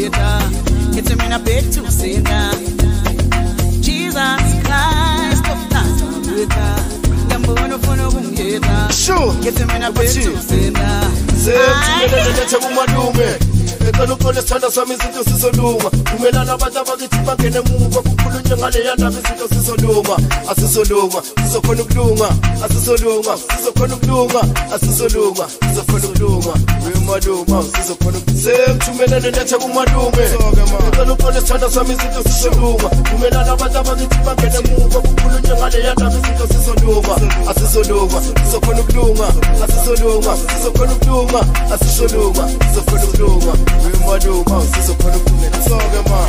ukungiheta ethi mina bethu sena Jesus Christ okuthatha ngiyambona ufuna ukungiheta ethi mina bethu sena lethe kumalume ecela uxole sithanda sami izinto sizolunga umelana abantu abakithi bangene emuva kukhulunywe ngaleya ndaba izinto sizolunga asisolunga sizokhona ukulunga asisolunga sizokhona ukulunga asisolunga sizokhona ukulunga umaluma sizokhona semthumelele lethe kumalume ecela uxole sithanda sami izinto sizolunga umelana abantu abakithi bangene emuva kukhulunywe ngaleya ndaba izinto sizolunga asisolunga sizokhona ukulunga asisolunga sizokhona ukulunga asisolunga sizokhona ukulunga umaluma sizokhona ukulunga sonke man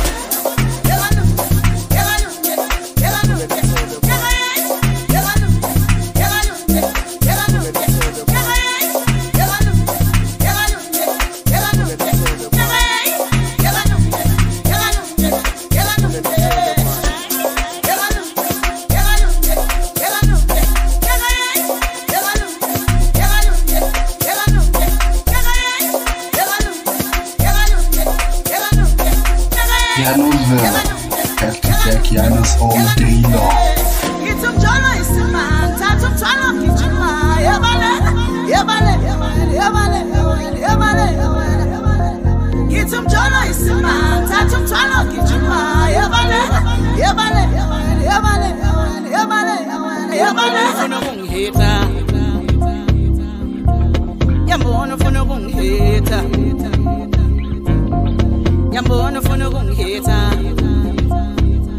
Kianos all day long.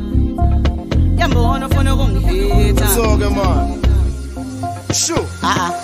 Sorge man. Sure.